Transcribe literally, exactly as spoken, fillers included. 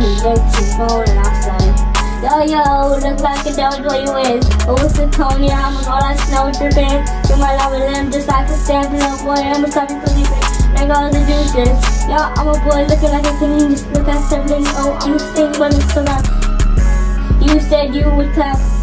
he lets his phone and I say, yo, yo, look like a dog what you is. Oh, it's a Tony, I'm a go like snow dripping. You might love with them just like a stamping up boy. I'ma stop you for leaving. There goes the juices. Yo, I'm a boy looking like a king. Just look at seven. Oh, I'm a sing, but it's so loud. You said you would clap.